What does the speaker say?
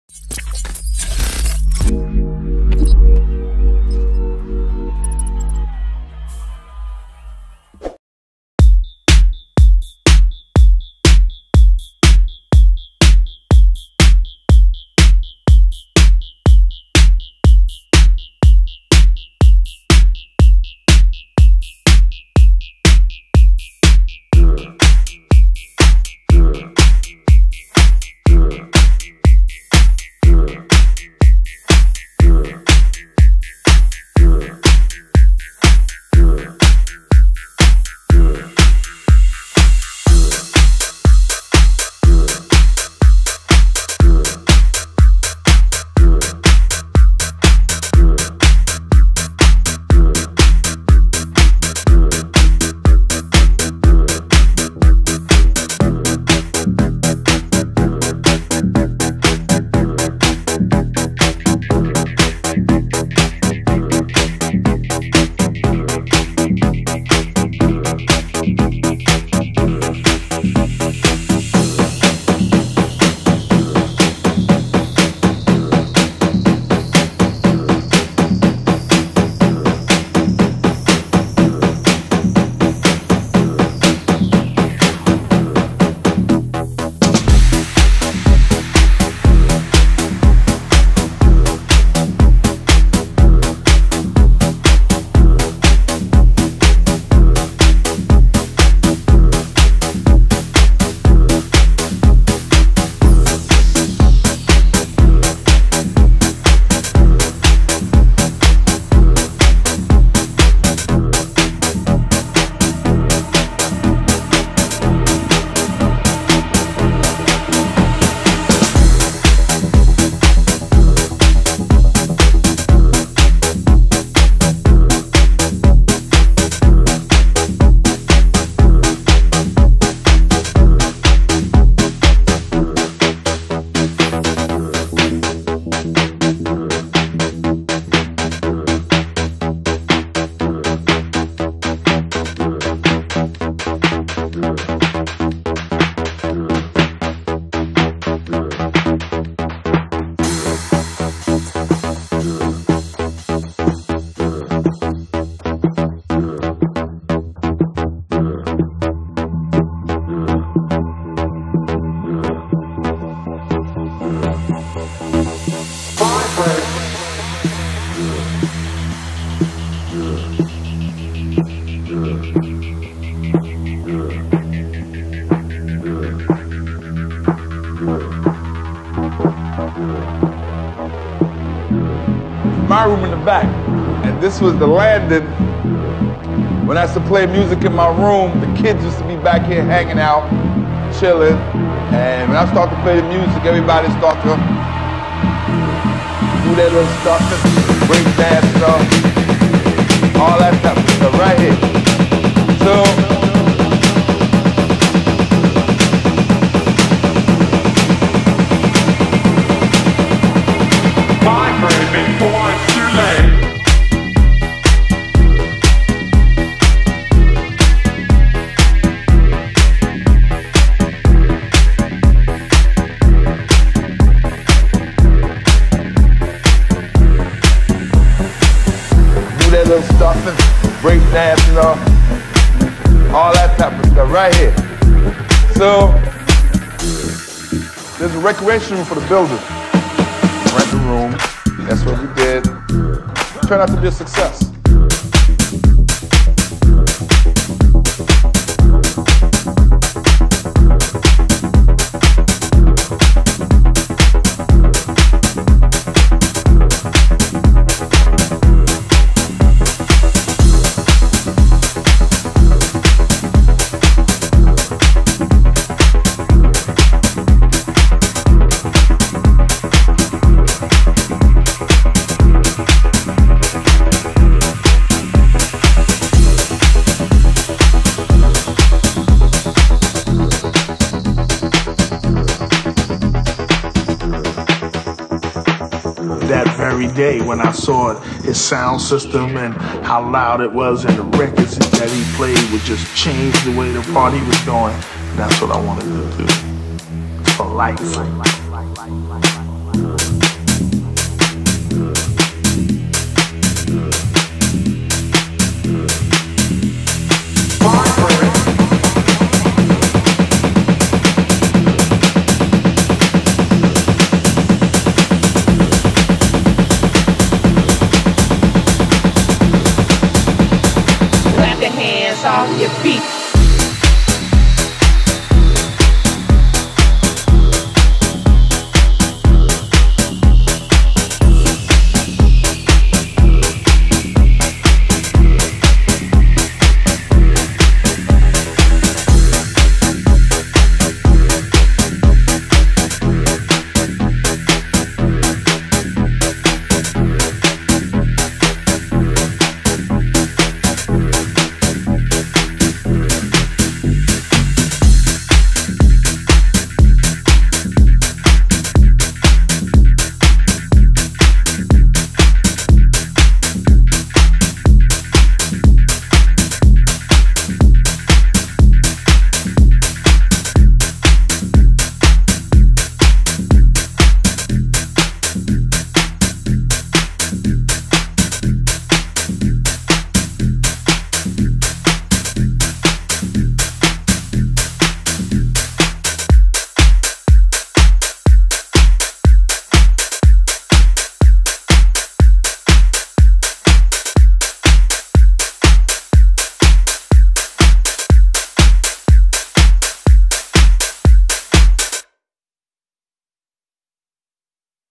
My room in the back, and this was the landing. When I used to play music in my room, the kids used to be back here hanging out, chilling, and when I start to play the music, everybody start to do their little stuff, break dance stuff, all that type of stuff right here. So before it's too late. Do that little stuffing, break dancing, all that type of stuff right here. So there's a recreation room for the builders. Rent the room. That's what we did. Turned out to be a success. That very day when I saw his sound system and how loud it was and the records that he played would just change the way the party was going, that's what I wanted to do for life. Off your feet.